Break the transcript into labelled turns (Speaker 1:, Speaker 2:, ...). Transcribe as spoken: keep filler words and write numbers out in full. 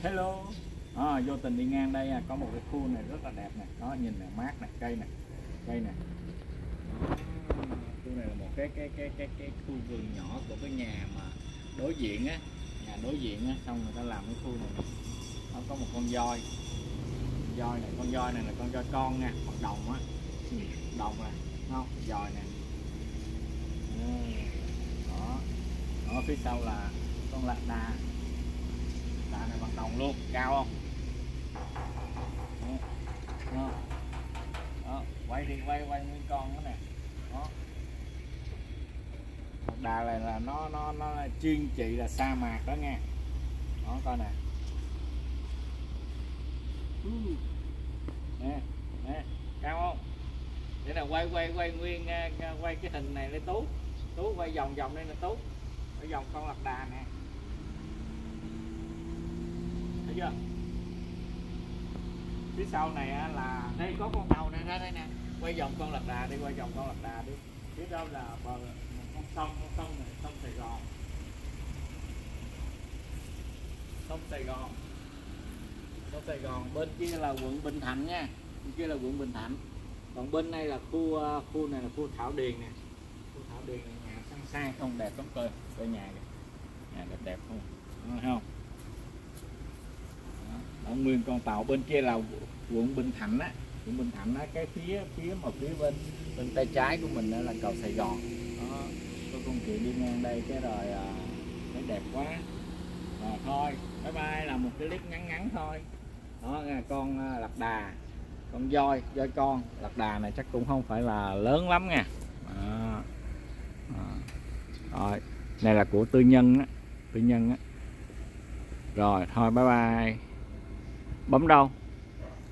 Speaker 1: Hello. À, vô tình đi ngang đây có một cái khu này rất là đẹp nè, đó nhìn nè, mát nè, cây nè, cây nè. Khu này là một cái cái cái cái cái khu vườn nhỏ của cái nhà mà đối diện á, nhà đối diện á, xong người ta làm cái khu này nè. Nó có một con voi, voi này, con voi này là con voi con nha, mặt đồng á, đồng nè, không, voi nè. Đó, ở phía sau là con lạc đà. Đà này bằng đồng luôn, cao không? Đó. Đó. Đó. Quay đi, quay quay nguyên con đó nè. Đó. Đà này là nó nó nó chuyên trị là sa mạc đó nha. Đó coi nè. Nè, nè, cao không? Để là quay quay quay nguyên quay cái hình này lên Tú. Tú quay vòng vòng đây là Tú. Ở vòng con lạc đà nè. Thấy chưa? Phía sau này là đây có con tàu này ra đây nè, quay vòng con lạc đà đi, quay vòng con lạc đà đi. Phía đâu là bờ một con sông, con sông này sông Sài Gòn, sông Sài Gòn, sông Sài Gòn. Bên kia là quận Bình Thạnh nha, bên kia là quận Bình Thạnh. Còn bên đây là khu khu này là khu Thảo Điền nè, khu Thảo Điền này nhà sang sang không, đẹp lắm, coi coi nhà kìa, nhà đẹp đẹp không, thấy không? Đó, nguyên con tàu. Bên kia là quận Bình Thạnh á, quận Bình Thạnh á, cái phía phía mà phía bên bên tay trái của mình là cầu Sài Gòn. Đó, có con chị đi ngang đây cái rồi à, thấy đẹp quá. Rồi thôi, bye bye, là một cái clip ngắn ngắn thôi. Đó, con lạc đà, con voi, voi con. Lạc đà này chắc cũng không phải là lớn lắm nha. Đó. Đó. Rồi, này là của tư nhân á, tư nhân á. Rồi thôi bye bye. Bấm đâu?